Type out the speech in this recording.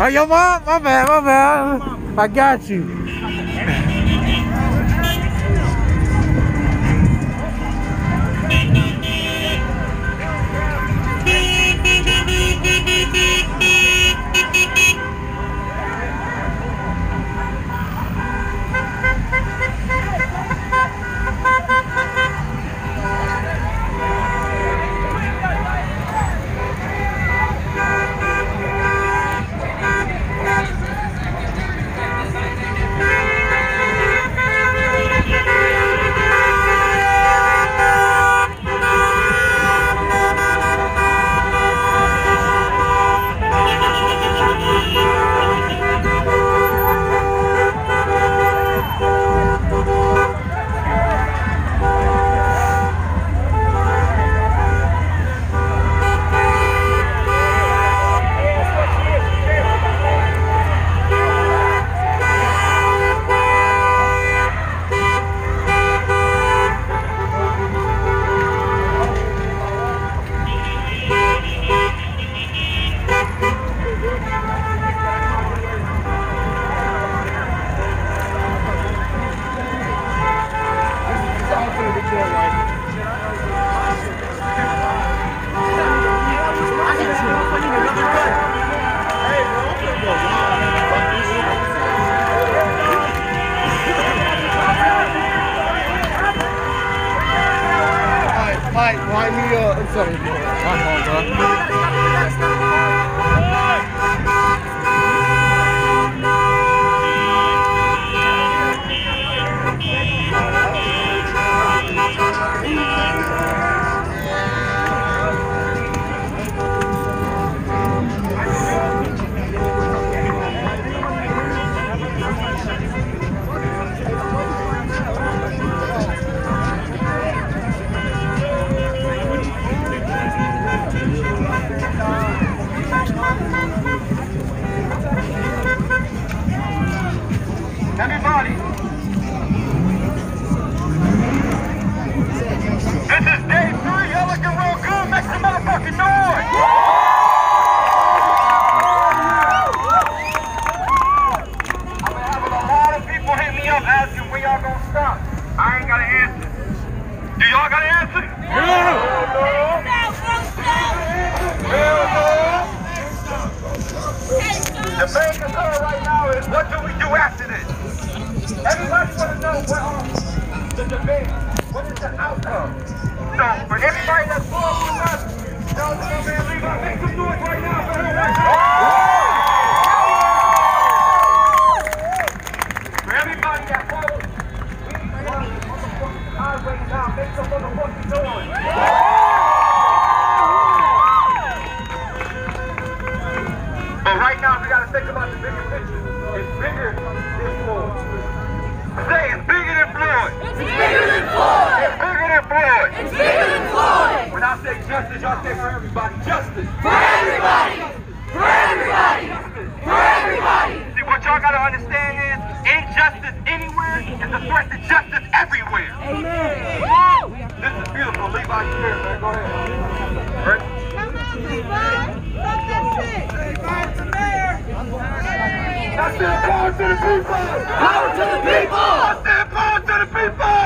Oh, your mom? My bad, my bad. I got you. Why me? I'm sorry. My fault, bro. Everybody, this is day 3. Y'all looking real good. Make some motherfucking noise. I'm gonna have a lot of people hit me up asking when y'all gonna stop. I ain't got an answer. Do y'all got an answer? The main concern right now is what do we do after this? Everybody want to know what the debate, what is the outcome? So for everybody that's going with us, tell them, man, Levi, make some noise right now for him right now. For everybody that follows, we run the motherfucking highway now, make some motherfucking noise. But right now, we gotta think about the bigger picture. It's bigger than Floyd. Say it's bigger than Floyd. It's bigger than Floyd. It's bigger than Floyd. It's bigger than Floyd. When I say justice, y'all say for everybody. Justice. For everybody. For everybody. For everybody. See, what y'all gotta understand is, injustice anywhere is a threat to justice everywhere. Amen. This is beautiful. Levi, you here, man. Go ahead. Right? Come on, Levi. Fuck that shit. Levi's the mayor. I said power to the people! Power to the people. I said power to the people!